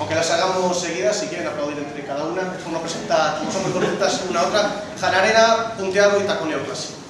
aunque las hagamos seguidas, si quieren aplaudir entre cada una, es una presenta, como son muy cortas una a otra, janarera, punteado y taconeo clásico.